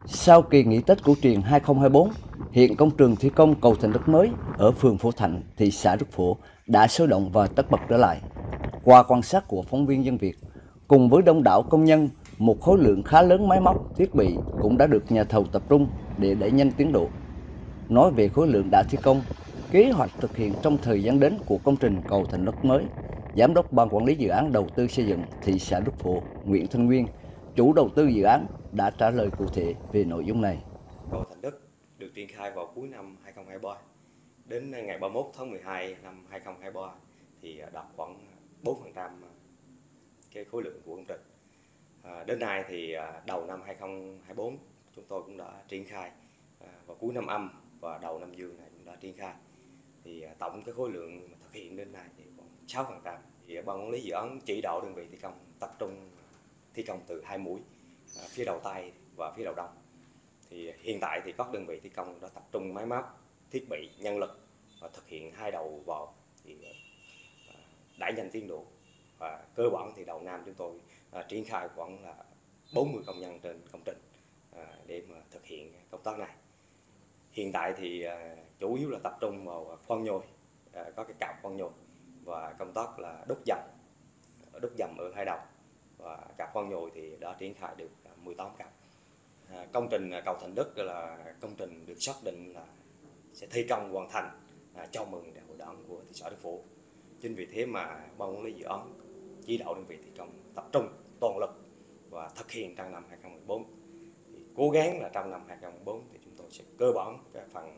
Sau kỳ nghỉ Tết Cổ Truyền 2024, hiện công trường thi công cầu Thành Đất mới ở phường Phổ Thạnh, thị xã Đức Phổ đã sôi động và tất bật trở lại. Qua quan sát của phóng viên Dân Việt, cùng với đông đảo công nhân, một khối lượng khá lớn máy móc, thiết bị cũng đã được nhà thầu tập trung để đẩy nhanh tiến độ. Nói về khối lượng đã thi công, kế hoạch thực hiện trong thời gian đến của công trình cầu Thành Đất mới, Giám đốc Ban Quản lý Dự án Đầu tư xây dựng thị xã Đức Phổ Nguyễn Thanh Nguyên, chủ đầu tư dự án đã trả lời cụ thể về nội dung này. Cầu Thành Đức được triển khai vào cuối năm 2023. Đến ngày 31 tháng 12 năm 2023 thì đạt khoảng 4% cái khối lượng của công trình. Đến nay thì đầu năm 2024 chúng tôi cũng đã triển khai, vào cuối năm âm và đầu năm dương này cũng đã triển khai. Thì tổng cái khối lượng thực hiện đến nay thì khoảng 6%. Thì ban quản lý dự án chỉ đạo đơn vị thi công tập trung thi công từ hai mũi, phía đầu Tây và phía đầu Đông. Thì hiện tại thì các đơn vị thi công đã tập trung máy móc, thiết bị, nhân lực và thực hiện hai đầu vào thì đẩy nhanh tiến độ. Và cơ bản thì đầu năm chúng tôi triển khai khoảng là 40 công nhân trên công trình để mà thực hiện công tác này. Hiện tại thì chủ yếu là tập trung vào khoan nhồi, có cái cạp khoan nhồi và công tác là đúc dầm ở hai đầu, và cạp khoan nhồi thì đã triển khai được 18 cặp. Công trình cầu Thành Đức là công trình được xác định là sẽ thi công hoàn thành chào mừng đại hội đảng của thị xã Đức Phổ. Chính vì thế mà ban quản lý dự án chỉ đạo đơn vị thi công tập trung toàn lực và thực hiện trong năm 2014. Thì cố gắng là trong năm 2014 thì chúng tôi sẽ cơ bản cái phần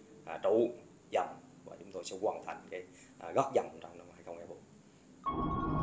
trụ dầm và chúng tôi sẽ hoàn thành cái gót dầm trong năm 2024.